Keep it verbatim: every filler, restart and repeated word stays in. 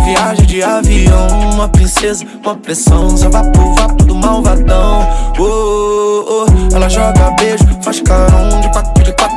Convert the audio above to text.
viaja de avião, uma princesa, uma pressão, só vapo, vapo do malvadão. Oh, oh, oh. Ela joga beijo, faz carão de quatro de quatro.